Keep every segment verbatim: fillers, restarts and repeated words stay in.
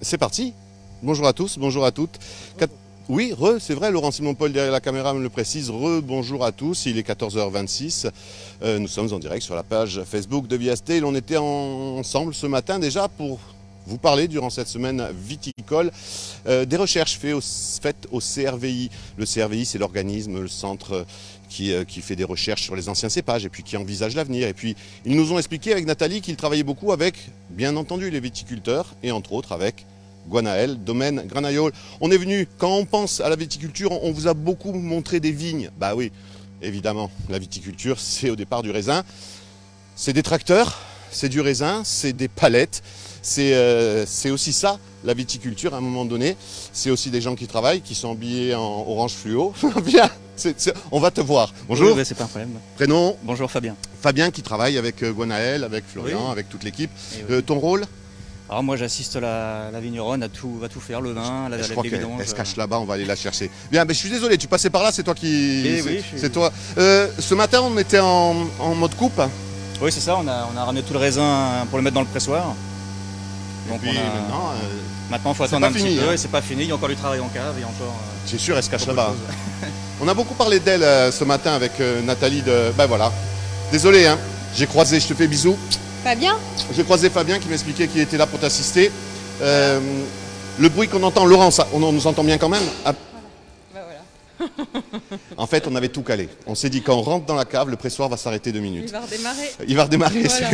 C'est parti. Bonjour à tous, bonjour à toutes. Quat... Oui, re, c'est vrai, Laurent Simon-Paul derrière la caméra me le précise. Re, bonjour à tous, il est quatorze heures vingt-six. Euh, nous sommes en direct sur la page Facebook de Viastel. On était en... ensemble ce matin déjà pour vous parler durant cette semaine viticole euh, des recherches faites au, faites au C R V I. Le C R V I, c'est l'organisme, le centre qui, euh, qui fait des recherches sur les anciens cépages et puis qui envisage l'avenir. Et puis, ils nous ont expliqué avec Nathalie qu'ils travaillaient beaucoup avec, bien entendu, les viticulteurs et entre autres avec Guanaël, domaine Granaïol. On est venu, quand on pense à la viticulture, on vous a beaucoup montré des vignes. Bah oui, évidemment, la viticulture, c'est au départ du raisin. C'est des tracteurs, c'est du raisin, c'est des palettes. C'est euh, aussi ça, la viticulture, à un moment donné. C'est aussi des gens qui travaillent, qui sont habillés en orange fluo. Bien, c'est, c'est, on va te voir. Bonjour. Oui, c'est pas un problème. Prénom? Bonjour Fabien. Fabien qui travaille avec Guanaël, avec Florian, oui. Avec toute l'équipe. Oui. Euh, ton rôle? Alors moi j'assiste la, la vigneronne à tout, à tout faire, le vin, la, je la crois qu'elle elle se cache là-bas, on va aller la chercher. Bien, mais je suis désolé, tu passais par là, c'est toi qui... Oui, oui, c'est suis... toi. Euh, ce matin, on était en, en mode coupe. Oui, c'est ça, on a, on a ramené tout le raisin pour le mettre dans le pressoir. Donc puis, on a... maintenant, euh, maintenant, il faut attendre un fini, petit peu, hein. et c'est pas fini, il y a encore du travail en cave et encore... Euh, c'est sûr, elle se cache là-bas. On a beaucoup parlé d'elle euh, ce matin avec euh, Nathalie de... Ben voilà. Désolé, hein, j'ai croisé, je te fais bisous. Fabien? J'ai croisé Fabien qui m'expliquait qu'il était là pour t'assister. Euh, le bruit qu'on entend, Laurent, ça, on nous entend bien quand même. Ah. Voilà. Bah voilà. En fait, on avait tout calé. On s'est dit quand on rentre dans la cave, le pressoir va s'arrêter deux minutes. Il va redémarrer. Il va redémarrer. Voilà.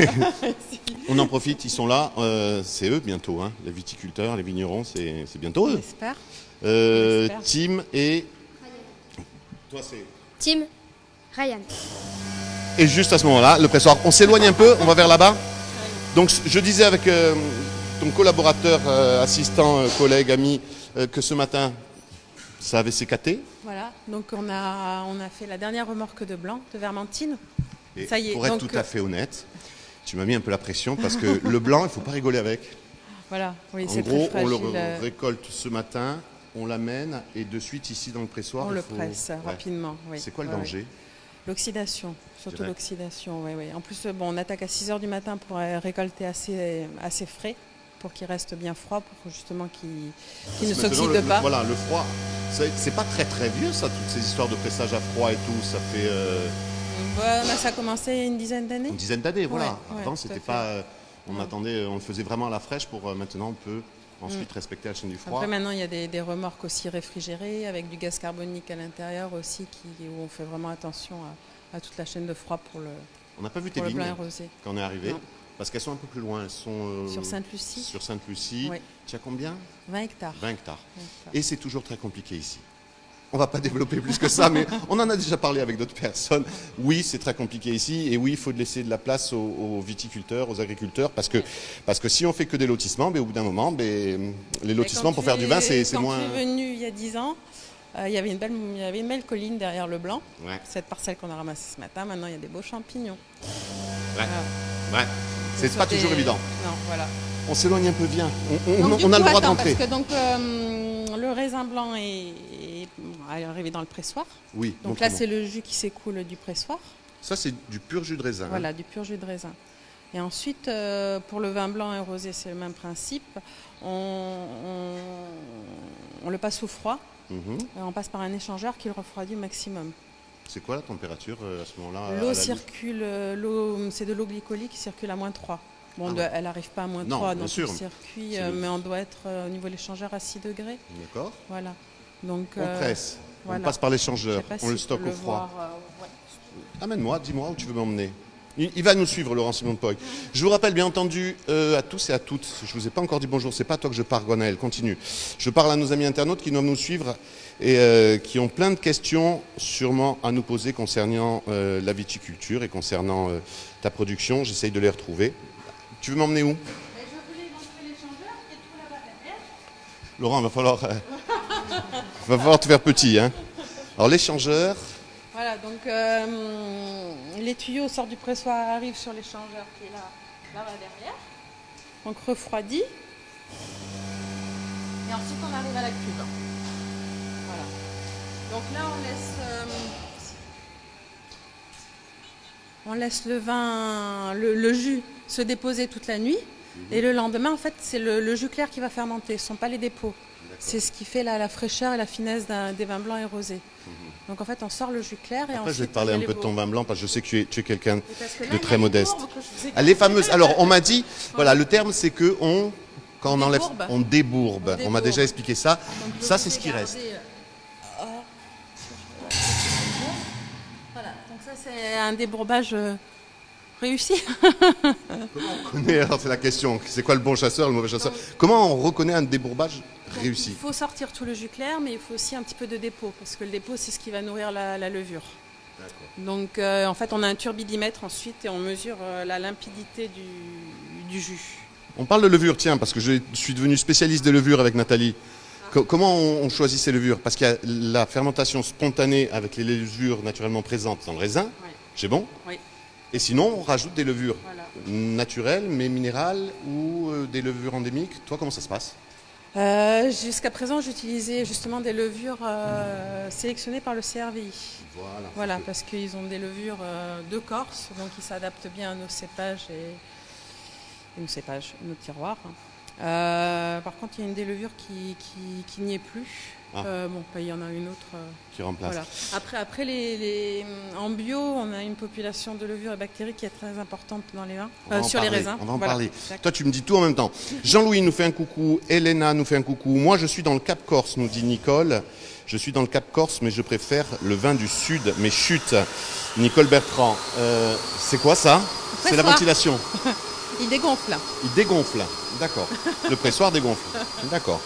On en profite, ils sont là. Euh, c'est eux bientôt, hein, les viticulteurs, les vignerons, c'est bientôt eux. J'espère. Euh, Tim et... Toi, c'est... Tim, Ryan. Et juste à ce moment-là, le pressoir. On s'éloigne un peu, on va vers là-bas. Donc, je disais avec... Euh, ton collaborateur, euh, assistant, euh, collègue, ami, euh, que ce matin, ça avait s'écaté. Voilà, donc on a, on a fait la dernière remorque de blanc, de Vermentine. Et ça y est. Pour être donc, tout à fait honnête, tu m'as mis un peu la pression parce que le blanc, il ne faut pas rigoler avec. Voilà, oui, en c'est gros, très fragile. on le récolte ce matin, on l'amène et de suite ici dans le pressoir. On il le faut... presse ouais. rapidement. Oui. C'est quoi le ouais, danger? ouais. L'oxydation, surtout l'oxydation. Oui, oui. En plus, bon, on attaque à six heures du matin pour récolter assez, assez frais, pour qu'il reste bien froid, pour justement qu'il qu ne s'oxyde pas. Le, voilà, le froid, c'est pas très très vieux ça, toutes ces histoires de pressage à froid et tout, ça fait... Euh... Bah, ça a commencé une dizaine d'années. Une dizaine d'années, voilà. Ouais, Avant, ouais, c'était pas... Euh, on ouais. attendait, on le faisait vraiment à la fraîche pour euh, maintenant on peut ensuite mm. respecter la chaîne du froid. Après maintenant, il y a des, des remorques aussi réfrigérées, avec du gaz carbonique à l'intérieur aussi, qui, où on fait vraiment attention à, à toute la chaîne de froid pour le On n'a pas vu tes vignes quand on est arrivé. Non. Parce qu'elles sont un peu plus loin, elles sont... Euh, sur Sainte-Lucie. Sur Sainte-Lucie. Oui. Tu as combien? vingt hectares. vingt hectares. vingt hectares. Et c'est toujours très compliqué ici. On ne va pas développer plus que ça, mais on en a déjà parlé avec d'autres personnes. Oui, c'est très compliqué ici, et oui, il faut laisser de la place aux, aux viticulteurs, aux agriculteurs, parce que, parce que si on fait que des lotissements, ben, au bout d'un moment, ben, les lotissements pour faire du vin, c'est moins... Quand je suis venu il y a dix ans, euh, il, y avait une belle, il y avait une belle colline derrière le blanc, ouais. Cette parcelle qu'on a ramassée ce matin, maintenant il y a des beaux champignons. Ouais, voilà. Ouais. C'est pas des... toujours évident. Non, voilà. On s'éloigne un peu bien. On, on, donc, on a coup, le droit attends, d'entrer. Parce que donc euh, le raisin blanc est, est arrivé dans le pressoir. Oui. Donc là, c'est le jus qui s'écoule du pressoir. Ça, c'est du pur jus de raisin. Voilà, hein. du pur jus de raisin. Et ensuite, euh, pour le vin blanc et rosé, c'est le même principe. On, on, on le passe au froid. Mm-hmm. On passe par un échangeur qui le refroidit au maximum. C'est quoi la température euh, à ce moment-là? L'eau circule, l'eau, c'est de l'eau glycolique qui circule à moins trois. Bon, ah. doit, elle n'arrive pas à moins non, trois dans sûr. le circuit, euh, le... mais on doit être euh, au niveau de l'échangeur à six degrés. D'accord. Voilà. Donc, on euh, presse, voilà. On passe par l'échangeur, on si le stocke au froid. Voir, euh, ouais. Amène-moi, dis-moi où tu veux m'emmener. Il, il va nous suivre, Laurent Simon-Paul. Je vous rappelle bien entendu euh, à tous et à toutes, je ne vous ai pas encore dit bonjour, c'est pas à toi que je parle, Guanaël, continue. Je parle à nos amis internautes qui doivent nous suivre et euh, qui ont plein de questions sûrement à nous poser concernant euh, la viticulture et concernant euh, ta production. J'essaye de les retrouver. Tu veux m'emmener où? Je voulais montrer l'échangeur qui est tout là-bas derrière. Laurent, il va falloir, euh, va falloir te faire petit. Hein. Alors l'échangeur... Voilà, donc euh, les tuyaux sortent du pressoir, arrivent sur l'échangeur qui est là, là-bas derrière. Donc refroidi. Et ensuite on arrive à la cuve. Voilà. Donc là on laisse, euh, on laisse le vin, le, le jus se déposer toute la nuit. Et le lendemain, en fait, c'est le, le jus clair qui va fermenter, ce ne sont pas les dépôts. C'est ce qui fait la, la fraîcheur et la finesse des vins blancs et rosés. Mmh. Donc en fait, on sort le jus clair et Après, ensuite, je vais te parler un peu de ton vin blanc parce que je sais que tu es, tu es quelqu'un de très là, modeste. Ah, les fameuses. Alors, on m'a dit, voilà, le terme c'est que on, quand on, on enlève, débourbe. on débourbe. On, on m'a déjà expliqué ça. Donc, ça, c'est ce qui reste. Oh. Voilà. Donc ça, c'est un débourbage euh, réussi. Comment on connaît, alors c'est la question, c'est quoi le bon chasseur, le mauvais chasseur? Donc, comment on reconnaît un débourbage réussi? Il faut sortir tout le jus clair, mais il faut aussi un petit peu de dépôt, parce que le dépôt, c'est ce qui va nourrir la, la levure. Donc euh, en fait, on a un turbidimètre ensuite et on mesure euh, la limpidité du, du jus. On parle de levure, tiens, parce que je suis devenu spécialiste des levures avec Nathalie. Ah. Comment on, on choisit ces levures? Parce qu'il y a la fermentation spontanée avec les levures naturellement présentes dans le raisin, oui. C'est bon. Oui. Et sinon, on rajoute des levures voilà. naturelles, mais minérales ou euh, des levures endémiques. Toi, comment ça se passe? euh, Jusqu'à présent, j'utilisais justement des levures euh, sélectionnées par le C R V I. Voilà, voilà parce qu'ils ont des levures euh, de Corse, donc ils s'adaptent bien à nos cépages et, et nos cépages, nos tiroirs. Euh, par contre, il y a une des levures qui, qui, qui n'y est plus. Ah. Euh, bon, bah, il y en a une autre euh, qui remplace. Voilà. Après, après les, les, en bio, on a une population de levures et bactéries qui est très importante dans les vins, euh, sur parler. les raisins. On va en voilà. parler. Toi, tu me dis tout en même temps. Jean-Louis nous fait un coucou, Elena nous fait un coucou. Moi, je suis dans le Cap Corse, nous dit Nicole. Je suis dans le Cap Corse, mais je préfère le vin du Sud, mais chute. Nicole Bertrand, euh, c'est quoi ça? C'est la ventilation. Il dégonfle. Il dégonfle, d'accord. Le pressoir dégonfle, d'accord.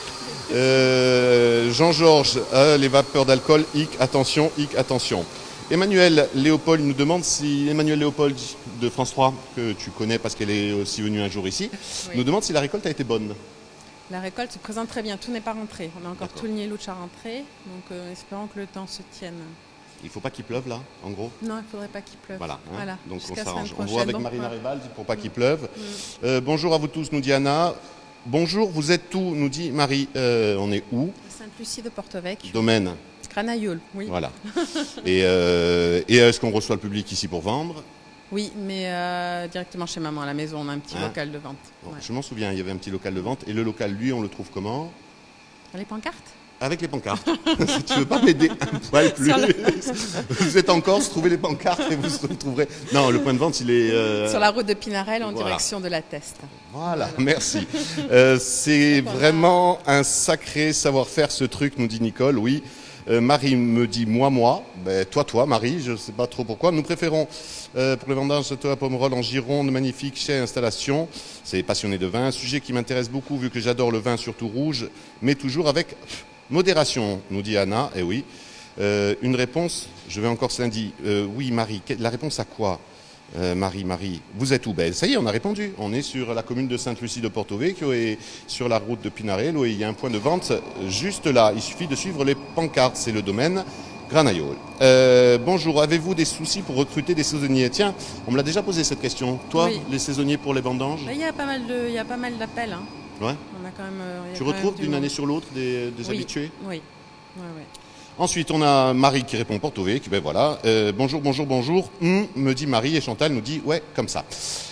Euh, Jean-Georges, euh, les vapeurs d'alcool, hic, attention, hic, attention. Emmanuel Léopold nous demande si, Emmanuel Léopold de France trois, que tu connais parce qu'elle est aussi venue un jour ici, oui. nous demande si la récolte a été bonne. La récolte se présente très bien, tout n'est pas rentré. On a encore tout le Nielouch à rentrer, donc euh, espérons que le temps se tienne. Il ne faut pas qu'il pleuve là, en gros? Non, il ne faudrait pas qu'il pleuve. Voilà, hein, voilà. Donc on Jusqu'à s'arrange. On prochaine. voit avec bon, Marina ouais. Rival pour pas qu'il pleuve. Mm. Euh, bonjour à vous tous, nous dit Anna. Bonjour, vous êtes où, nous dit Marie. Euh, on est où? Sainte-Lucie de Porto-Vecchio. Domaine. Granaïol, oui. Voilà. et euh, et est-ce qu'on reçoit le public ici pour vendre? Oui, mais euh, directement chez maman à la maison, on a un petit hein local de vente. Bon, ouais. Je m'en souviens, il y avait un petit local de vente. Et le local, lui, on le trouve comment? Les pancartes? Avec les pancartes. Si tu ne veux pas m'aider un poil plus. Le... Vous êtes en Corse, trouvez les pancartes et vous se trouverez. Non, le point de vente, il est. Euh... Sur la route de Pinarel en voilà. direction de la Teste. Voilà, voilà. Merci. euh, C'est vraiment un sacré savoir-faire ce truc, nous dit Nicole, oui. Euh, Marie me dit moi, moi. Ben, toi, toi, Marie, je ne sais pas trop pourquoi. Nous préférons euh, pour le vendange Château à Pomerol en Gironde, magnifique chez Installation. C'est passionné de vin. Un sujet qui m'intéresse beaucoup vu que j'adore le vin, surtout rouge, mais toujours avec modération, nous dit Anna. Et oui. Euh, une réponse, je vais encore lundi. Euh, oui, Marie, la réponse à quoi? Euh, Marie, Marie, vous êtes où? Ben, ça y est, on a répondu. On est sur la commune de Sainte-Lucie de Porto-Vecchio et sur la route de Pinarel où il y a un point de vente juste là. Il suffit de suivre les pancartes. C'est le domaine Granaïol. Euh, bonjour, avez-vous des soucis pour recruter des saisonniers? Tiens, on me l'a déjà posé cette question. Toi, oui. Les saisonniers pour les vendanges? Il y a pas mal de, il y a pas mal d'appels. Hein. Ouais. On a quand même. Euh, tu retrouves d'une année sur l'autre des, des oui. habitués? Oui. Ouais, ouais. Ensuite, on a Marie qui répond Porto-V, qui ben voilà, euh, bonjour, bonjour, bonjour, hum, me dit Marie, et Chantal nous dit ouais, comme ça.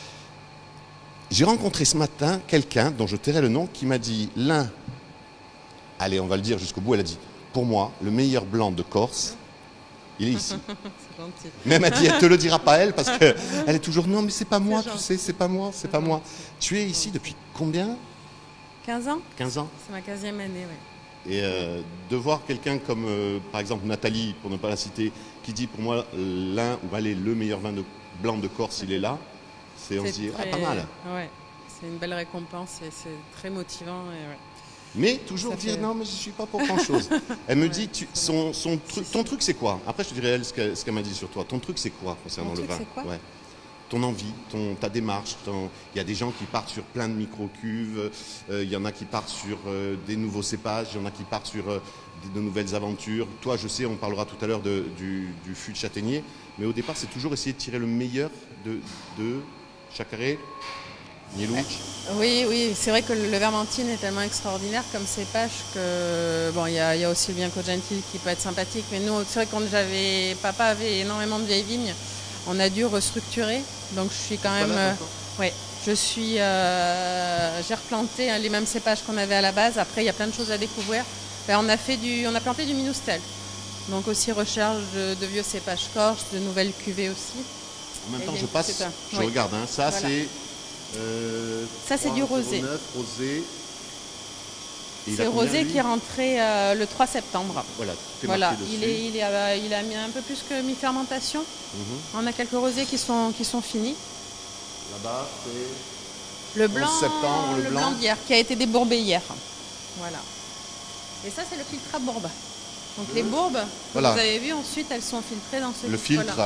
J'ai rencontré ce matin quelqu'un dont je tairai le nom qui m'a dit l'un, allez, on va le dire jusqu'au bout, elle a dit, pour moi, le meilleur blanc de Corse, il est ici. C'est gentil. Mais elle m'a dit, elle te le dira pas elle, parce qu'elle est toujours, non mais c'est pas moi, tu sais, c'est pas moi, c'est pas moi. Tu es ici depuis combien? quinze ans. quinze ans. C'est ma quinzième année, oui. Et euh, de voir quelqu'un comme, euh, par exemple, Nathalie, pour ne pas la citer, qui dit pour moi l'un ou allez, le meilleur vin de, blanc de Corse, il est là, c'est on se dit, très... ah, pas mal. Ouais, c'est une belle récompense et c'est très motivant. Et ouais. Mais toujours ça dire, fait... non, mais je ne suis pas pour grand-chose. Elle me ouais, dit, tu, son, son tru ton truc, c'est quoi? Après, je te dirai, elle, ce qu'elle qu'elle m'a dit sur toi. Ton truc, c'est quoi concernant Mon le truc, vin? quoi ouais. Ton envie, ton, ta démarche. Ton... Il y a des gens qui partent sur plein de micro-cuves, euh, il y en a qui partent sur euh, des nouveaux cépages, il y en a qui partent sur euh, de, de nouvelles aventures. Toi, je sais, on parlera tout à l'heure du, du fût de châtaignier, mais au départ, c'est toujours essayer de tirer le meilleur de, de Chacaré, Nielouch. Oui, oui, c'est vrai que le Vermentine est tellement extraordinaire comme cépage que, bon, il y a, y a aussi le Bianco Gentile qui peut être sympathique, mais nous, c'est vrai qu'on j'avais, papa avait énormément de vieilles vignes. On a dû restructurer, donc je suis quand même, euh, ouais, Je suis, euh, j'ai replanté hein, les mêmes cépages qu'on avait à la base. Après, il y a plein de choses à découvrir. Ben, on a fait du, on a planté du Minoustel. Donc aussi recherche de, de vieux cépages corse, de nouvelles cuvées aussi. En même Et temps, les- je passe, c'est ça. je Oui. regarde. Hein, ça, Voilà. c'est. Euh, Ça, c'est du rosé. trois zéro neuf, rosé. Et il C'est a combien, rosé lui qui est rentré euh, le trois septembre. Voilà, tout est Voilà, marqué dessus. il, est, il, est, euh, il a mis un peu plus que mi-fermentation. Mhm. On a quelques rosés qui sont, qui sont finis. Là-bas, c'est. Le blanc, septembre, le blanc. d'hier, qui a été débourbé hier. Voilà. Et ça, c'est le filtre à bourbe. Donc les bourbes, que Voilà. vous avez vu, ensuite, elles sont filtrées dans ce Le filtre-là. filtre.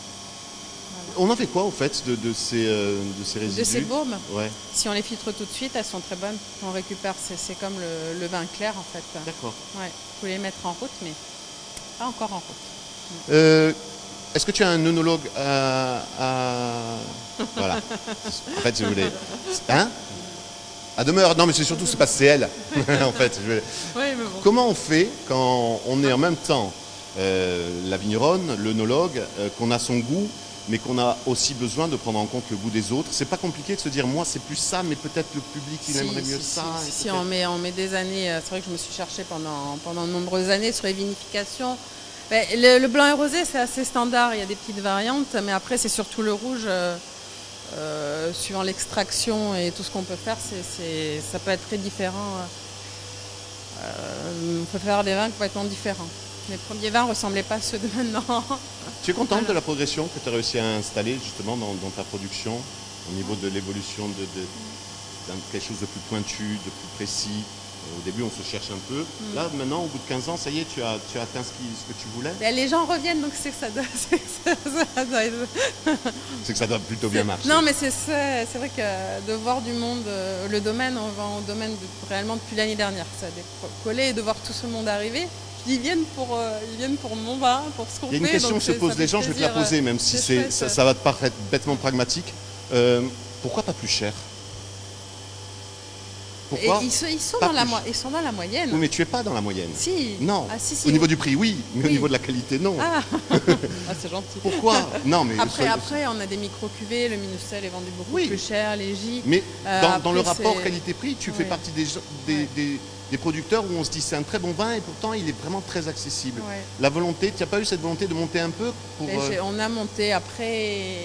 On en fait quoi, au fait, de, de, ces, euh, de ces résidus De ces bourbes, Ouais, si on les filtre tout de suite, elles sont très bonnes. On récupère, c'est c'est comme le, le vin clair, en fait. d'accord. Ouais. Vous pouvez les mettre en route, mais pas encore en route. Euh, Est-ce que tu as un œnologue à, à... Voilà. En fait, je voulais... Hein À demeure. Non, mais c'est surtout, c'est parce que c'est elle. En fait, je voulais- Oui, mais bon. Comment on fait quand on est en même temps euh, la vigneronne, l'œnologue, euh, qu'on a son goût, mais qu'on a aussi besoin de prendre en compte le goût des autres? C'est pas compliqué de se dire, moi, c'est plus ça, mais peut-être le public, il Si, aimerait si, mieux si, ça. Si, et si, peut-être- on met, on met des années, euh, c'est vrai que je me suis cherchée pendant, pendant de nombreuses années sur les vinifications. Ben, le, le blanc et rosé, c'est assez standard, il y a des petites variantes, mais après, c'est surtout le rouge. euh, euh, suivant l'extraction et tout ce qu'on peut faire, c'est, c'est- ça peut être très différent. Euh, on peut faire des vins complètement différents. Les premiers vins ne ressemblaient pas à ceux de maintenant. Tu es contente Voilà. de la progression que tu as réussi à installer justement dans, dans ta production, au niveau de l'évolution de, de- d'un quelque chose de plus pointu, de plus précis? Au début, on se cherche un peu. Mm. Là, maintenant, au bout de quinze ans, ça y est, tu as, tu as atteint ce, qui- ce que tu voulais. Ben, les gens reviennent, donc c'est que ça doit, c'est que ça, ça doit être... C'est que ça doit plutôt bien marcher. Non, mais c'est ça, c'est vrai que de voir du monde, euh, le domaine, on va au domaine de- réellement depuis l'année dernière. Ça a décollé et de voir tout ce monde arriver. Ils viennent pour, euh, ils viennent pour mon vin, pour ce qu'on Il y fait. a une question donc que se c'est- posent ça les fait gens, je vais te la plaisir, poser, euh, même si c'est c'est, chouette. ça, ça va te paraître bêtement pragmatique. Euh, pourquoi pas plus cher? Pourquoi Et ils, sont- ils sont pas dans la, plus mo- ils sont dans la moyenne. Oui, mais tu es pas dans la moyenne. Si. Non. Ah, si, si, Au niveau oui. du prix, oui, mais au Oui. niveau de la qualité, non. Ah, Ah, c'est gentil. Pourquoi? Non, mais Après, soyez- après, on a des micro-cuvées. Le Minustel est vendu beaucoup Oui. plus cher, les J. Mais Euh, dans, après, dans le rapport c'est- qualité-prix, tu fais Ouais. partie des, gens- des, Ouais. des- des producteurs où on se dit c'est un très bon vin et pourtant il est vraiment très accessible. Ouais. La volonté, tu n'as pas eu cette volonté de monter un peu pour... Mais euh, j'ai- on a monté après.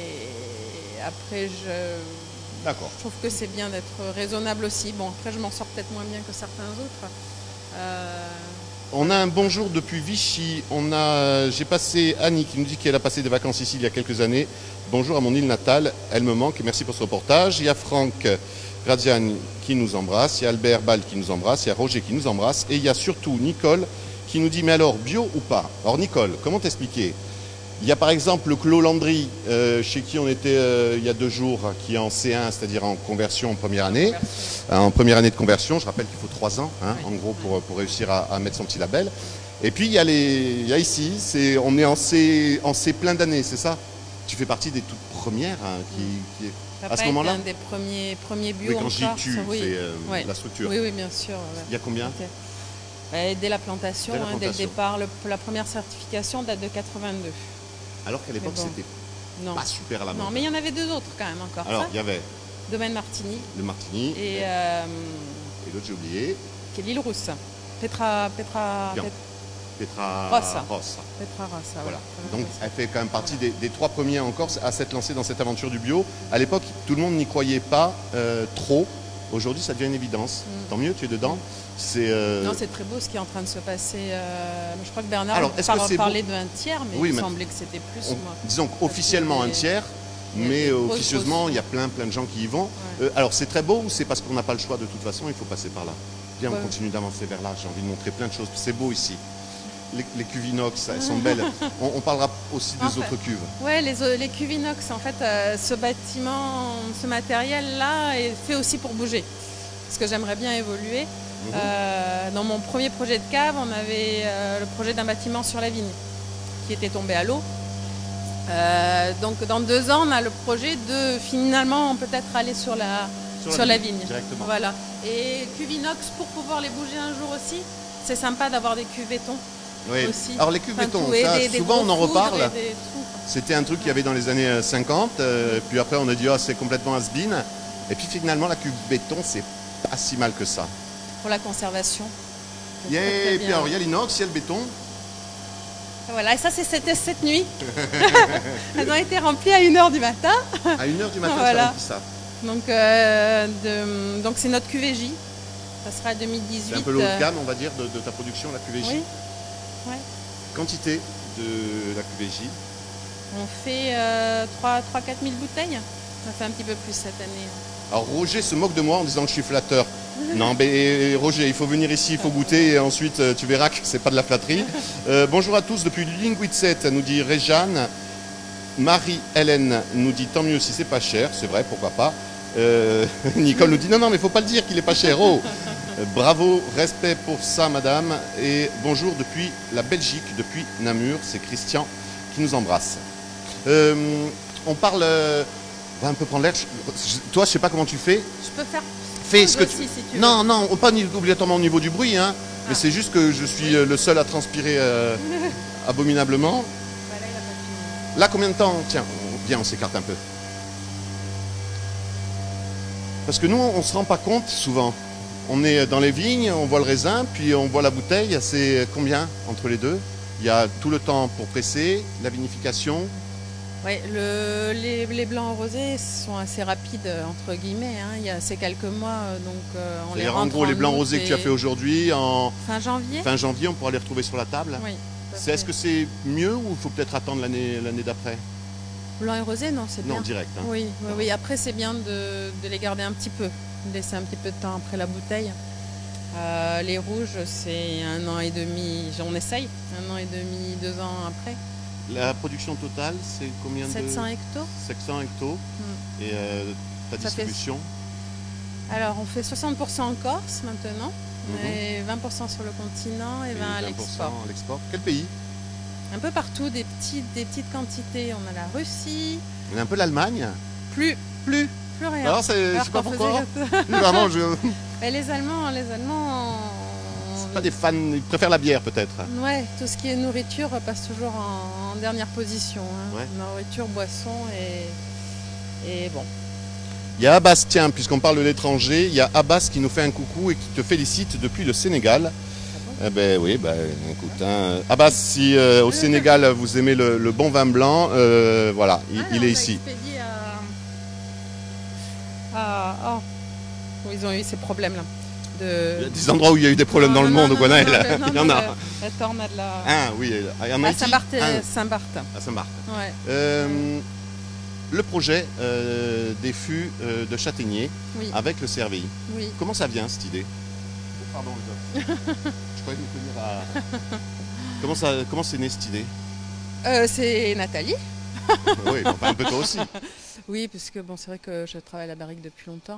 Après, je. D'accord. Je trouve que c'est bien d'être raisonnable aussi. Bon, après, je m'en sors peut-être moins bien que certains autres. Euh, On a un bonjour depuis Vichy. On a, j'ai passé Annie qui nous dit qu'elle a passé des vacances ici il y a quelques années. Bonjour à mon île natale, elle me manque. Merci pour ce reportage. Il y a Franck Graziani qui nous embrasse, il y a Albert Ball qui nous embrasse, il y a Roger qui nous embrasse et il y a surtout Nicole qui nous dit mais alors bio ou pas? Alors Nicole, comment t'expliquer? Il y a par exemple le Clos Landry, euh, chez qui on était euh, il y a deux jours, qui est en C un, c'est-à-dire en conversion en première année. Euh, En première année de conversion, je rappelle qu'il faut trois ans, hein, Oui. en gros, pour, pour réussir à, à mettre son petit label. Et puis il y a, les, il y a ici, c'est, on est en C, en C plein d'années, c'est ça? Tu fais partie des toutes premières hein, qui, qui est- Papa à ce moment-là. est un des premiers, premiers bio Oui, quand en je dis Corse, tu, oui. c'est euh, Ouais. la structure. Oui, oui, bien sûr. ouais. Il y a combien? Ok. Ouais, dès la plantation, Dès la hein, dès le plantation. départ, le- la première certification date de quatre-vingt-deux. Alors qu'à l'époque, Mais bon. c'était Non. pas super à la mode. Non, mais il y en avait deux autres quand même encore. Alors, ça. il y avait Domaine Martini le Martini et, et, euh, l'autre, j'ai oublié, qui est l'île Rousse. Petra, Petra, Bien. Pet- Petra Rossa. Rossa. Petra Rossa, Voilà. voilà. Donc elle fait quand même partie des, des trois premiers en Corse à s'être lancé dans cette aventure du bio. À l'époque, tout le monde n'y croyait pas euh, trop. Aujourd'hui, ça devient une évidence. Mm. Tant mieux, tu es dedans. Mm. C'est euh, Non, c'est très beau ce qui est en train de se passer. euh, je crois que Bernard Alors, est-ce que par- c'est beau parlait d'un tiers, mais Oui, il mais- semblait que c'était plus. on- moi. disons qu'officiellement un qu'il y a tiers, il y a mais des euh, grosses, officieusement, grosses- il y a plein plein de gens qui y vont. Ouais. Euh, alors c'est très beau ou c'est parce qu'on n'a pas le choix de toute façon, il faut passer par là. Viens, Ouais. on continue d'avancer vers là. J'ai envie de montrer plein de choses. C'est beau ici. Les, les cuves inox, elles sont belles. On, on parlera aussi des En fait, autres cuves. Ouais, les, o- les cuves inox, en fait, euh, ce bâtiment, ce matériel-là est fait aussi pour bouger. Parce que j'aimerais bien évoluer. Mhm. Euh, dans mon premier projet de cave, on avait euh, le projet d'un bâtiment sur la vigne qui était tombé à l'eau. Euh, donc dans deux ans, on a le projet de finalement peut-être aller sur la, sur la vigne. Directement. Voilà. Et cuves inox, pour pouvoir les bouger un jour aussi, c'est sympa d'avoir des cuves béton Oui. aussi. Alors les cuves Enfin, béton, tout, et ça, des- des souvent on gros en foudres reparle. et des trucs. C'était un truc qu'il y avait dans les années euh, cinquante, euh, puis après on a dit ah, c'est complètement has-been. Et puis finalement, la cuve béton, c'est pas si mal que ça. Pour la conservation. Yeah, et puis alors, il y a l'inox, il y a le béton. Voilà, et ça, c'était cette nuit. Elles ont été remplies à une heure du matin. À une heure du matin, voilà. ça remplit ça. Donc, euh, de, donc c'est notre Q V J. Ça sera deux mille dix-huit. C'est un peu le haut de gamme, on va dire, de, de ta production, la Q V J. Oui. Ouais. Quantité de la Q V J. On fait euh, trois à quatre mille bouteilles. Ça fait un petit peu plus cette année. Alors Roger se moque de moi en disant que je suis flatteur. Non, mais Roger, il faut venir ici, il faut goûter et ensuite euh, tu verras que c'est pas de la flatterie. Euh, bonjour à tous depuis Linguitset, nous dit Réjeanne. Marie-Hélène nous dit tant mieux si c'est pas cher, c'est vrai, pourquoi pas. Euh, Nicole nous dit non, non, mais faut pas le dire qu'il est pas cher. Oh, euh, bravo, respect pour ça, madame. Et bonjour depuis la Belgique, depuis Namur, c'est Christian qui nous embrasse. Euh, on parle. Euh, on va un peu prendre l'air. Toi, je sais pas comment tu fais. Je peux faire. Fais ce que tu... Aussi, si tu non, non, pas obligatoirement au niveau du bruit, hein, ah. mais c'est juste que je suis le seul à transpirer euh, abominablement. Bah là, il a pas fini. Là, combien de temps? Tiens, on... viens, on s'écarte un peu. Parce que nous, on ne se rend pas compte souvent. On est dans les vignes, on voit le raisin, puis on voit la bouteille. C'est combien entre les deux? Il y a tout le temps pour presser, la vinification. Oui, le, les, les blancs rosés sont assez rapides, entre guillemets. Hein. Il y a ces quelques mois, donc euh, on les rentre en gros, les blancs rosés et... que tu as fait aujourd'hui, en fin janvier. Fin janvier, on pourra les retrouver sur la table. Oui. Est-ce que c'est mieux ou il faut peut-être attendre l'année l'année d'après? Blanc et rosé, non, c'est bien. Non, direct. Hein. Oui, oui, oui. Après, c'est bien de, de les garder un petit peu, de laisser un petit peu de temps après la bouteille. Euh, les rouges, c'est un an et demi, on essaye, un an et demi, deux ans après. La production totale, c'est combien de... sept cents hectos. sept cents hectos. Mm. Et euh, ta Ça distribution fait... Alors, on fait soixante pour cent en Corse maintenant, mm-hmm. et vingt pour cent sur le continent et, et vingt pour cent à l'export. Quel pays? Un peu partout, des petites, des petites quantités. On a la Russie. On a un peu l'Allemagne. Plus. Plus. Plus rien. Alors, c'est pas pourquoi. Vraiment, je... Mais les Allemands, les Allemands... C'est pas des fans, ils préfèrent la bière peut-être. Ouais, tout ce qui est nourriture passe toujours en, en dernière position. Hein. Ouais. Nourriture, boisson et, et bon. Il y a Abbas, tiens, puisqu'on parle de l'étranger, il y a Abbas qui nous fait un coucou et qui te félicite depuis le Sénégal. Ah bon? Eh ben oui, ben écoute, hein. Abbas, si euh, au Sénégal vous aimez le, le bon vin blanc, euh, voilà, il, ah, il est ici. À... Ah, oh. Ils ont eu ces problèmes-là. De... Il y a des endroits où il y a eu des problèmes non, dans non, le monde, non, quoi. Non, il non, y en a. La tornade là. Ah oui, à Saint-Barth. À Saint-Barth. À Saint-Barth. Ouais. Euh, le projet euh, des fûts euh, de châtaignier oui. avec le Cerville. Oui. Comment ça vient cette idée? Oh, pardon, les gars. Je croyais me tenir à. Comment ça, comment c'est né cette idée? euh, C'est Nathalie. Oui, enfin un peu toi aussi. Oui, parce que bon, c'est vrai que je travaille à la barrique depuis longtemps.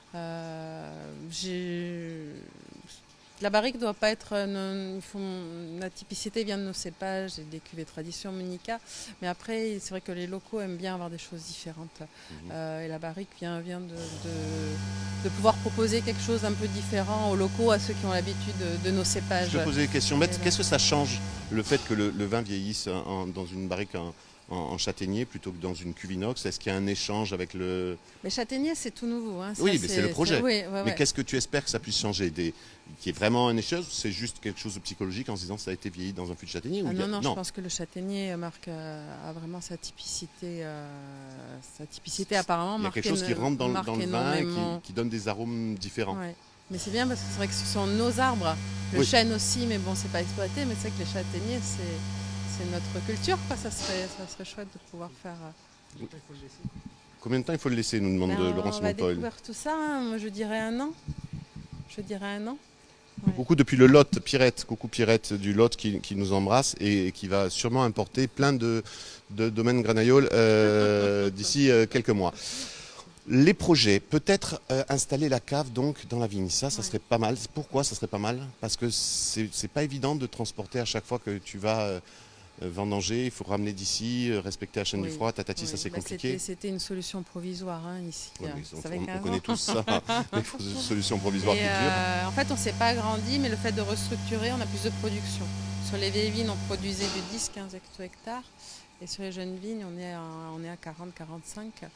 Euh, la barrique ne doit pas être une, une, la typicité vient de nos cépages et des cuvées tradition Monica, mais après c'est vrai que les locaux aiment bien avoir des choses différentes. Mmh. Euh, et la barrique vient, vient de, de, de pouvoir proposer quelque chose un peu différent aux locaux, à ceux qui ont l'habitude de, de nos cépages. Je te posais des questions bêtes. Qu'est-ce que ça change le fait que le, le vin vieillisse en, dans une barrique en, en châtaignier plutôt que dans une cuve inox? Est-ce qu'il y a un échange avec le... Mais châtaignier, c'est tout nouveau. Hein. Oui, mais c'est le projet. Oui, ouais, mais ouais. qu'est-ce que tu espères que ça puisse changer? Des... Qui est vraiment un échange? C'est juste quelque chose de psychologique en se disant que ça a été vieilli dans un fût de châtaignier? Ah, ou non, a... non, non, je pense que le châtaignier marque, euh, a vraiment sa typicité. Euh, sa typicité apparemment. Il y a quelque chose qui rentre dans, dans le vin et qui, qui donne des arômes différents. Ouais. Mais c'est bien parce que c'est vrai que ce sont nos arbres. Le oui. chêne aussi, mais bon, c'est pas exploité. Mais c'est vrai que les châtaigniers, c'est... C'est notre culture, quoi. Ça serait, ça serait chouette de pouvoir faire. Oui. Combien de temps il faut le laisser, nous demande ben, Laurent Simon-Paul. On va découvrir tout ça, hein. Moi je dirais un an. Je dirais un an. Ouais. Beaucoup depuis le Lot, Pirette, coucou Pirette du Lot qui, qui nous embrasse et qui va sûrement importer plein de, de domaines Granaillol euh, d'ici euh, quelques mois. Les projets, peut-être euh, installer la cave donc dans la vigne, ça, ça ouais. serait pas mal. Pourquoi ça serait pas mal? Parce que c'est pas évident de transporter à chaque fois que tu vas euh, vendanger, il faut ramener d'ici, euh, respecter la chaîne oui. du froid, tatati, oui. ça c'est bah, compliqué. C'était une solution provisoire hein, ici. Oui, on, on, on connaît tous ça, mais il faut une solution provisoire qui dure. Euh, en fait, on ne s'est pas agrandi, mais le fait de restructurer, on a plus de production. Sur les vieilles vignes, on produisait de dix à quinze hectares, et sur les jeunes vignes, on est à, on est à quarante à quarante-cinq.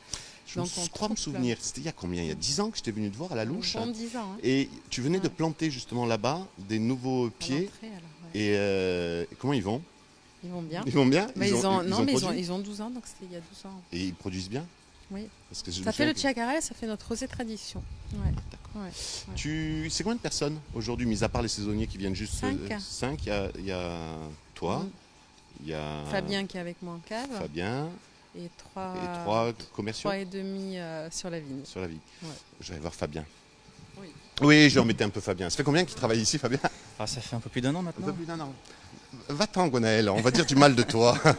Je Donc, me- on je crois me trouve souvenir, c'était il y a combien? Il y a dix ans que je t'ai venu te voir à la louche. Bon, dix ans. Hein, Et tu venais de Ouais. planter justement là-bas des nouveaux à pieds. l'entrée, alors, ouais. Et euh, comment ils vont? Ils vont bien. Ils vont bien? Mais ils ont, non, mais ils ont, produit ils ont douze ans, donc c'était il y a douze ans. Et ils produisent bien? Oui. Parce que je me Ça fait souviens le que- Chiacarel, ça fait notre rosée tradition. Ouais. D'accord. Ouais. Tu... C'est combien de personnes aujourd'hui, mis à part les saisonniers qui viennent juste... Cinq. euh, cinq, il y a, il y a toi, Mm. il y a Fabien qui est avec moi en cave. Fabien Et trois, et trois commerciaux trois et demi euh, sur la vigne. sur la vie. Ouais. Je vais voir Fabien. Oui. Oui, je vais embêter un peu Fabien. Ça fait combien qu'il travaille ici, Fabien? Ah, ça fait un peu plus d'un an Un maintenant. peu plus d'un an. Va-t'en, Gwenaël, on va dire du mal de toi. Non,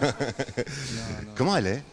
non. Comment elle est?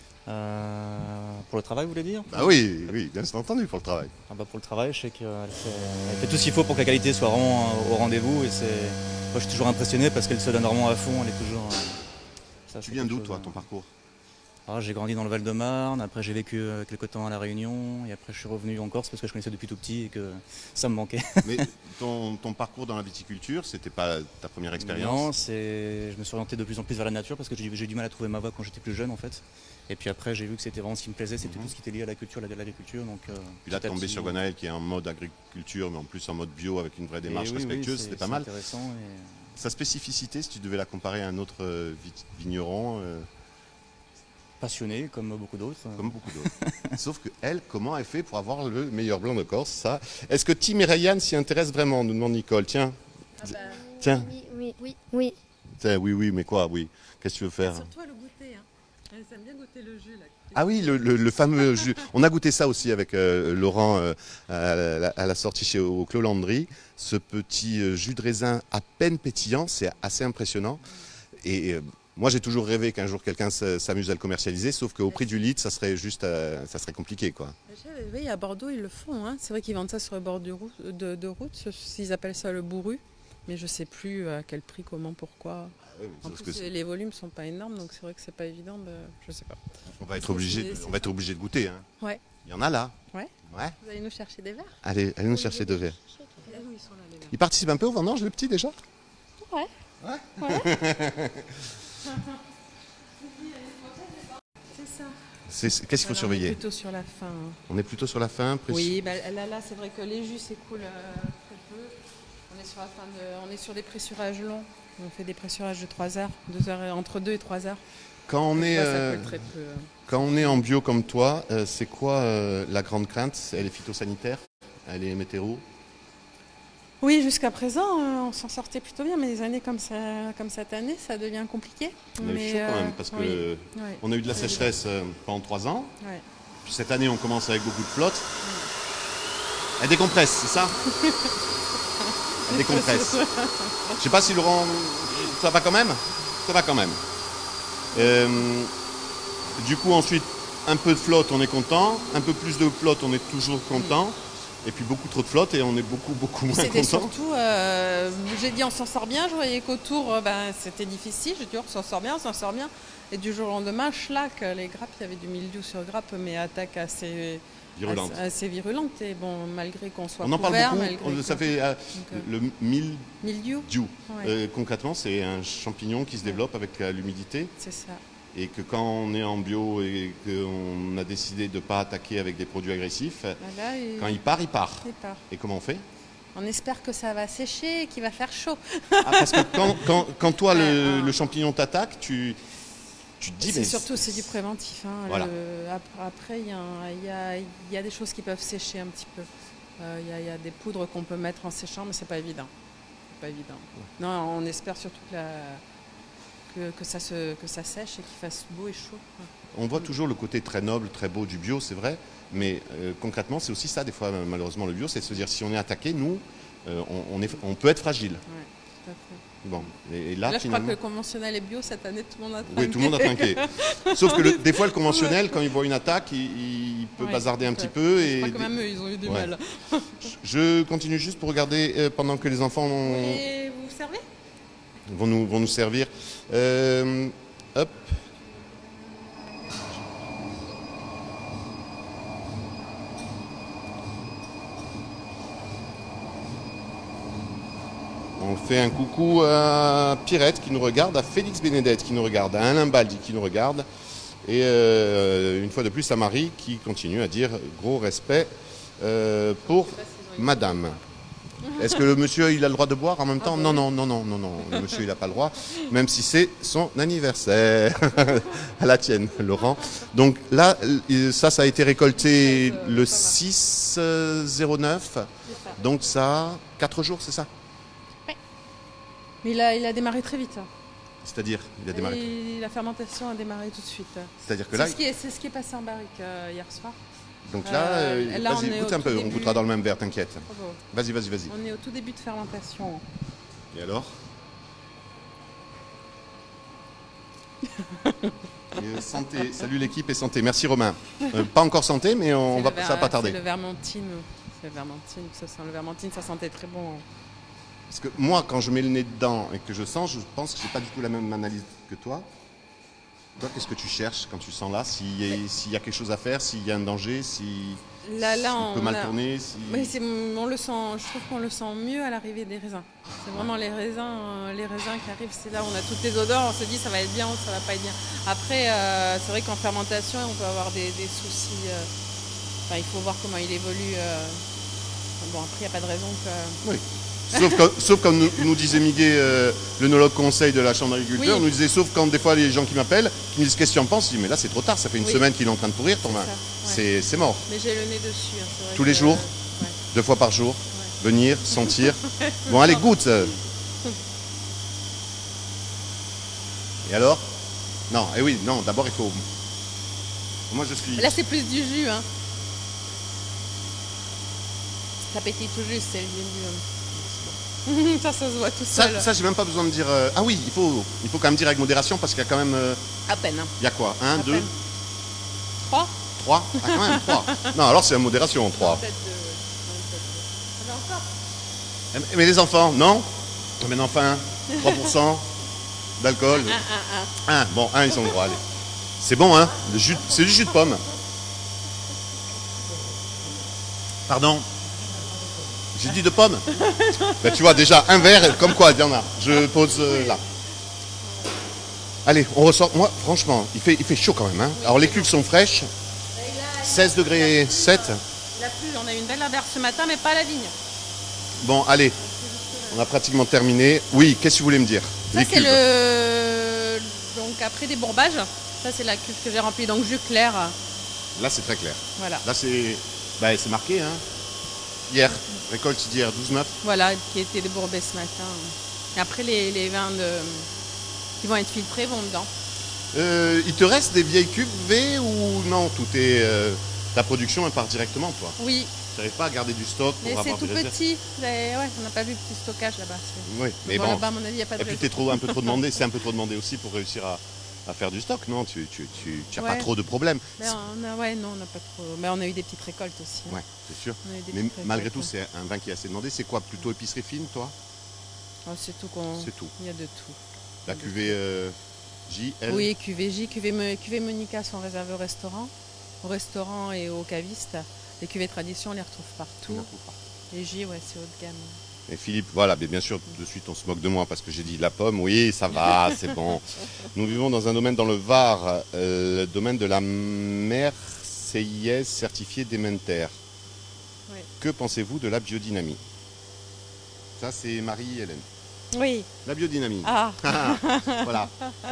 Euh, pour le travail, vous voulez dire? Bah oui, oui, bien entendu pour le travail. Ah bah pour le travail, je sais qu'elle fait, elle fait tout ce qu'il faut pour que la qualité soit vraiment euh, au rendez-vous. Et c'est, moi, je suis toujours impressionné parce qu'elle se donne vraiment à fond. Elle est toujours. euh, ça, Tu c'est viens quelque d'où, chose, toi, euh, ton parcours? Ah, j'ai grandi dans le Val-de-Marne. Après, j'ai vécu euh, quelque temps à La Réunion. Et après, je suis revenu en Corse parce que je connaissais depuis tout petit et que ça me manquait. Mais ton, ton parcours dans la viticulture, c'était pas ta première Non, expérience? c'est, je me suis orienté de plus en plus vers la nature parce que j'ai j'ai eu du mal à trouver ma voie quand j'étais plus jeune en fait. Et puis après, j'ai vu que c'était vraiment ce qui me plaisait, c'était Mhm. tout ce qui était lié à la culture, à l'agriculture. Donc, euh, Puis là, petit à tombé petit, sur Gwenaël qui est en mode agriculture, mais en plus en mode bio avec une vraie et démarche oui, oui, respectueuse, c'est- c'était pas c'est mal. intéressant. Et... Sa spécificité, si tu devais la comparer à un autre euh, vit- vigneron, euh, Passionné, comme beaucoup d'autres. comme beaucoup d'autres. Sauf que elle, comment elle fait pour avoir le meilleur blanc de Corse, ça? Est-ce que Tim et Ryan s'y intéressent vraiment? Nous demande Nicole. Tiens, tiens, Oui, oui, oui, oui. tiens, oui, oui, mais quoi, oui. Qu'est-ce que tu veux faire? Surtout à le goûter. Hein. Elles aiment bien goûter le jus. Là. Ah oui, le, le- le fameux jus. On a goûté ça aussi avec euh, Laurent euh, à, la, à la sortie chez au Clos Landry. Ce petit euh, jus de raisin à peine pétillant, c'est assez impressionnant. Et euh, moi, j'ai toujours rêvé qu'un jour quelqu'un s- s'amuse à le commercialiser, sauf qu'au prix du litre, ça serait juste, euh, ça serait compliqué, quoi. Oui, à Bordeaux, ils le font. Hein. C'est vrai qu'ils vendent ça sur le bord de route, de, de route. Ils appellent ça le bourru. Mais je ne sais plus à quel prix, comment, pourquoi. En Parce plus, que les volumes ne sont pas énormes, donc c'est vrai que c'est pas évident. De... Je sais pas. on va être c'est- obligé, c'est on va être obligé de goûter. Hein. Ouais. Il y en a là. Ouais. Ouais. Vous allez nous chercher des verres? Allez, allez nous chercher deux verres. Ah oui, ils sont là, les verres. Il participe un peu au vendange, le petit, déjà? Ouais. Ouais. C'est ça. C'est- c'est- Qu'est-ce qu'il faut Voilà, on est surveiller? plutôt sur la fin. hein. On est plutôt sur la fin, précis. Oui, bah, là, là c'est vrai que les jus s'écoulent euh, très peu. On est sur la fin de, on est sur des pressurages longs. On fait des pressurages de trois heures, deux heures et- entre deux et trois heures. Quand on Donc est, là, ça euh, coule très peu. hein. quand on est en bio comme toi, euh, c'est quoi euh, la grande crainte? Elle est phytosanitaire? Elle est météo? Oui, jusqu'à présent, euh, on s'en sortait plutôt bien, mais des années comme, ça, comme cette année, ça devient compliqué. On a eu mais, chaud quand euh, même, parce que oui, oui, on a eu de la c'est sécheresse euh, pendant trois ans. ouais. Puis cette année, on commence avec beaucoup de flotte. Elle décompresse, c'est ça? Elle décompresse. Je sais pas si Laurent, ça va quand même? Ça va quand même. Euh, du coup, ensuite, un peu de flotte, on est content. Un peu plus de flotte, on est toujours content. Et puis beaucoup trop de flotte et on est beaucoup, beaucoup moins C'était content. surtout, euh, j'ai dit on s'en sort bien, je voyais qu'autour euh, ben, c'était difficile, j'ai dit on s'en sort bien, on s'en sort bien. Et du jour au lendemain, schlac, les grappes, il y avait du mildiou sur grappe, mais attaque assez Virulente. assez, assez virulente. Et bon, malgré qu'on soit On en parle couvert, beaucoup. malgré on- ça qu'on- fait euh, donc, euh, le mildiou. mildiou, ouais, Euh, concrètement, c'est un champignon qui se développe avec euh, l'humidité. c'est ça. Et que quand on est en bio et qu'on a décidé de ne pas attaquer avec des produits agressifs, Voilà, et- quand il part, il part. il part. Et comment on fait? On espère que ça va sécher et qu'il va faire chaud. Ah, parce que quand, quand, quand toi, le, Ouais, le champignon t'attaque, tu, tu te dis... C'est mais surtout c'est du préventif. hein. Voilà. Le- ap- après, il y, a un- il y a- il y a des choses qui peuvent sécher un petit peu. Euh, Il y, a- il y a des poudres qu'on peut mettre en séchant, mais c'est pas évident. C'est pas évident. Non, on espère surtout que, la- que, que ça se, que ça sèche et qu'il fasse beau et chaud. On voit toujours le côté très noble, très beau du bio, c'est vrai. Mais euh, concrètement, c'est aussi ça, des fois, malheureusement, le bio, c'est de se dire, si on est attaqué, nous, euh, on, on est, on peut être fragile. Ouais, tout à fait. Bon, et, et là, Là, je crois finalement... que le conventionnel est bio cette année, tout le monde a Oui, tout le monde a trinqué. Sauf que le- des fois, le conventionnel, quand il voit une attaque, il, il peut Ouais, bazarder un tout petit à fait. peu. Je Et crois que même eux, ils ont eu du Ouais. mal. je continue juste pour regarder euh, pendant que les enfants vont, Et vous vous servez? vont nous, vont nous servir. Euh, hop. On fait un coucou à Pierrette qui nous regarde, à Félix Bénédette qui nous regarde, à Alain Baldi qui nous regarde. Et euh, une fois de plus, à Marie qui continue à dire gros respect euh, pour madame. Est-ce que le monsieur il a le droit de boire en même temps? Non, non, non, non, non, non. Le monsieur il n'a pas le droit, même si c'est son anniversaire. À la tienne, Laurent. Donc là, ça, ça a été récolté le six zéro neuf. Donc ça a quatre jours, c'est ça? Oui. Mais il a, il a démarré très vite. C'est-à-dire, il a démarré. Et la fermentation a démarré tout de suite. C'est-à-dire que C'est là. ce qui est, c'est ce qui est passé en barrique euh, hier soir. Donc là, Euh, euh, là, on vas-y, est goûte au un peu, tout on début. goûtera dans le même verre, t'inquiète. Oh, bon. Vas-y, vas-y, vas-y. On est au tout début de fermentation. Et alors? Et santé, salut l'équipe et santé. Merci Romain. Euh, pas encore santé, mais on C'est va, le ver- ça va pas tarder. C'est le vermentine. C'est le vermentine. Ça sent le vermentine, ça sentait très bon. Parce que moi, quand je mets le nez dedans et que je sens, je pense que j'ai pas du tout la même analyse que toi. Toi, qu'est-ce que tu cherches quand tu sens là? S'il y, a- s'il y a quelque chose à faire, s'il y a un danger, si Là, là, s'il on peut mal a- tourner, si... Oui, c'est- on le sent. Je trouve qu'on le sent mieux à l'arrivée des raisins. C'est vraiment les raisins, euh, les raisins qui arrivent. C'est là où on a toutes les odeurs. On se dit ça va être bien ou ça va pas être bien. Après, euh, c'est vrai qu'en fermentation, on peut avoir des, des soucis. euh, Enfin, il faut voir comment il évolue. euh. Bon, après, il n'y a pas de raison que. Oui. Sauf, quand, sauf comme nous, nous disait Miguel, euh, l'œnologue conseil de la Chambre d'agriculture, Oui. nous disait, sauf quand des fois les gens qui m'appellent, qui me disent qu'est-ce que tu en penses, je dis mais là c'est trop tard, ça fait une Oui. semaine qu'il est en train de pourrir ton C'est vin. ça, ouais. C'est c'est mort. Mais j'ai le nez dessus. hein, c'est vrai Tous les que- jours Ouais. Deux fois par jour, venir, sentir. Bon allez, goûte. Et alors? Non, eh oui, non, d'abord il faut... Moi je suis... Là, c'est plus du jus. Hein. Ça pétille tout juste, c'est le jus. Ça, ça se voit tout seul. Ça, ça j'ai même pas besoin de dire... euh, Ah oui, il faut, il faut quand même dire avec modération parce qu'il y a quand même... euh, À peine. Hein. Il y a quoi? Un, À deux, peine. Trois. trois? Ah quand même, trois. Non, alors c'est la modération, trois. Peut-être deux. ouais. Non, peut-être deux. On a encore. Mais les enfants, non? Mais enfin, trois pour cent d'alcool. Un, un, un. Un, bon, un, ils ont le droit, allez. C'est bon, hein? Le jus, c'est du jus de pomme. Pardon? J'ai dit de pomme? Ben, tu vois, déjà, un verre, comme quoi, il y en a. Je pose euh, là. Allez, on ressort. Moi, franchement, il fait, il fait chaud quand même. Hein? Alors, les cuves sont fraîches. seize degrés sept. Il a plu, on a eu une belle averse ce matin, mais pas à la vigne. Bon, allez. On a pratiquement terminé. Oui, qu'est-ce que vous voulez me dire? Ça, Les c'est cuves. le. Donc, après des bourbages, ça, c'est la cuve que j'ai remplie. Donc, jus clair. Là, c'est très clair. Voilà. Là, c'est bah, c'est marqué. Hein. Hier, récolte d'hier, douze neuf. Voilà, qui étaient débourbés ce matin. Et après, les, les vins de... qui vont être filtrés vont dedans. Euh, il te reste des vieilles cuvées ou non? Tout est. euh, ta production, elle part directement, toi. Oui, Tu n'arrives pas à garder du stock pour mais c'est avoir tout des réserves. petit. Mais ouais, on n'a pas vu le petit stockage là-bas. c'est- Oui, mais bon, bon. là-bas, à mon avis, il n'y a pas de Et puis, raison. t'es trop, un peu trop demandé. C'est un peu trop demandé aussi pour réussir à, à faire du stock, non? Tu tu, tu, tu as pas Ouais. trop de problèmes. Mais on a, ouais, non, on n'a pas trop. Mais on a eu des petites récoltes aussi. hein. Ouais, c'est sûr. On a eu des Mais petites malgré tout, récoltes. c'est un vin qui est assez demandé. C'est quoi? Plutôt épicerie fine, toi? Oh, c'est tout qu'on. C'est tout. Il y a de tout. La cuvée euh, J, L? Oui, cuvée J, cuvée, Mo- cuvée Monica sont réservées au restaurant, au restaurant et aux cavistes. Les cuvées tradition, on les retrouve On partout. la trouve pas. Les J, ouais, c'est haut de gamme. Et Philippe, voilà, mais bien sûr, de suite on se moque de moi parce que j'ai dit la pomme, oui, ça va, c'est bon. Nous vivons dans un domaine dans le Var, euh, le domaine de la Marseillaise certifiée Démenter. Ouais. Que pensez-vous de la biodynamie? Ça, c'est Marie-Hélène. Oui. La biodynamie. Ah. Voilà.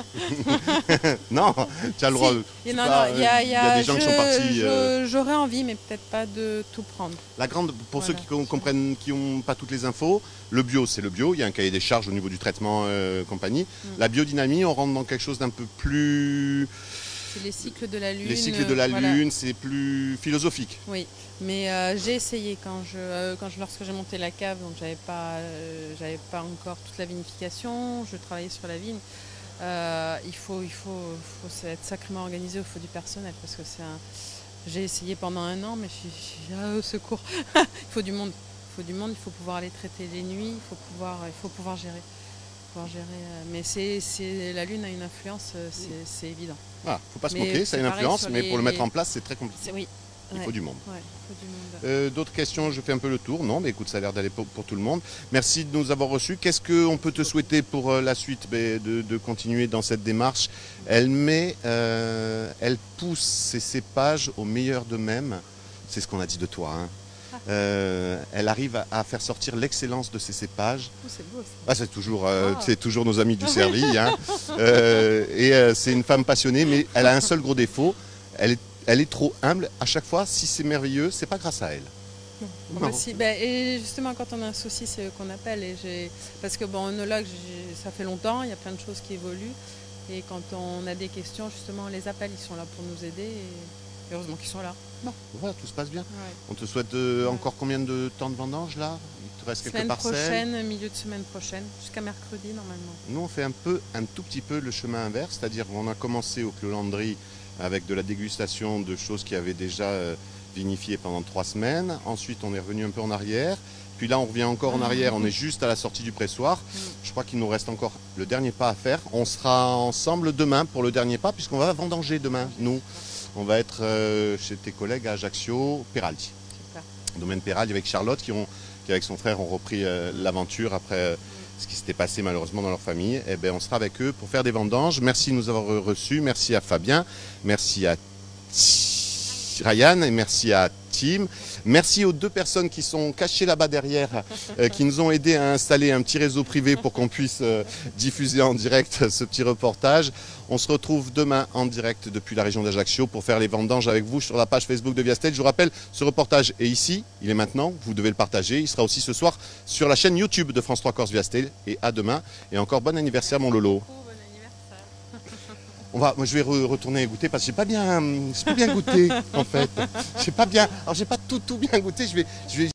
Non, tu as le droit. Si. c'est Et non, pas, non, il y a, euh, il y il y a a- des gens qui je- sont partis. je- euh, J'aurais envie, mais peut-être pas de tout prendre. La grande, pour Voilà. ceux qui com- comprennent, qui n'ont pas toutes les infos, le bio, c'est le bio. Il y a un cahier des charges au niveau du traitement euh, compagnie. Mm. La biodynamie, on rentre dans quelque chose d'un peu plus. C'est les cycles de la lune. Les cycles de la voilà. lune, c'est plus philosophique. Oui, mais euh, j'ai essayé quand je, euh, quand je, lorsque j'ai monté la cave, donc j'avais pas, euh, j'avais pas encore toute la vinification. Je travaillais sur la vigne. Euh, il faut, il faut, faut être sacrément organisé. Il faut du personnel parce que c'est un. J'ai essayé pendant un an, mais je suis, je suis- ah, au secours. Il faut du monde. Il faut du monde. Il faut pouvoir aller traiter les nuits. Il faut pouvoir, il faut pouvoir gérer. Pouvoir gérer. euh, mais c'est, c'est, la lune a une influence. euh, C'est, c'est évident. Voilà, faut pas se Mais moquer, ça a c'est une pareil influence, sur mais les- pour le mettre les- en place, c'est très compliqué. C'est, oui, Il Ouais. faut du monde. Ouais, il faut du monde. Euh, D'autres questions? Je fais un peu le tour. Non, mais écoute, ça a l'air d'aller pour, pour tout le monde. Merci de nous avoir reçus. Qu'est-ce qu'on peut te souhaiter pour euh, la suite? Ben, de, de continuer dans cette démarche. Elle met, euh, elle pousse ses cépages au meilleur d'eux-mêmes. C'est ce qu'on a dit de toi. Hein. Euh, elle arrive à, à faire sortir l'excellence de ses cépages. Oh, c'est beau ça. Ah, c'est toujours, euh, Ah. c'est toujours nos amis du Cervi. Hein. Euh, et euh, c'est une femme passionnée, mais elle a un seul gros défaut. Elle est, elle est trop humble. À chaque fois, si c'est merveilleux, c'est pas grâce à elle. Bon, bah, si, bah, et justement, quand on a un souci, c'est eux qu'on appelle. Et j'ai... Parce que, bon, onologue, j'ai- ça fait longtemps, il y a plein de choses qui évoluent. Et quand on a des questions, justement, on les appelle, ils sont là pour nous aider. Et heureusement qu'ils sont là. Bon, voilà, tout se passe bien. Ouais. On te souhaite euh, encore combien de temps de vendange là? Il te reste quelques Semaine parcelles. prochaine, milieu de semaine prochaine, jusqu'à mercredi normalement. Nous, on fait un peu, un tout petit peu le chemin inverse, c'est-à-dire qu'on a commencé au Clos Landry avec de la dégustation de choses qui avaient déjà euh, vinifié pendant trois semaines. Ensuite, on est revenu un peu en arrière. Puis là, on revient encore en arrière. On est juste à la sortie du pressoir. Je crois qu'il nous reste encore le dernier pas à faire. On sera ensemble demain pour le dernier pas, puisqu'on va vendanger demain, nous. On va être euh, chez tes collègues à Ajaccio, Peraldi. Super. Domaine Peraldi avec Charlotte, qui, ont, qui avec son frère ont repris euh, l'aventure après euh, ce qui s'était passé malheureusement dans leur famille. Eh ben, on sera avec eux pour faire des vendanges. Merci de nous avoir reçus. Merci à Fabien. Merci à Ryan et merci à Tim. Merci aux deux personnes qui sont cachées là-bas derrière, euh, qui nous ont aidés à installer un petit réseau privé pour qu'on puisse euh, diffuser en direct ce petit reportage. On se retrouve demain en direct depuis la région d'Ajaccio pour faire les vendanges avec vous sur la page Facebook de Viastel. Je vous rappelle, ce reportage est ici, il est maintenant, vous devez le partager. Il sera aussi ce soir sur la chaîne YouTube de France trois Corse Viastel. Et à demain. Et encore bon anniversaire mon Lolo. Bon anniversaire. On va, moi je vais re- retourner goûter parce que j'ai pas bien, j'ai pas bien goûté en fait. J'ai pas bien, alors j'ai pas tout tout bien goûté. Je vais, je vais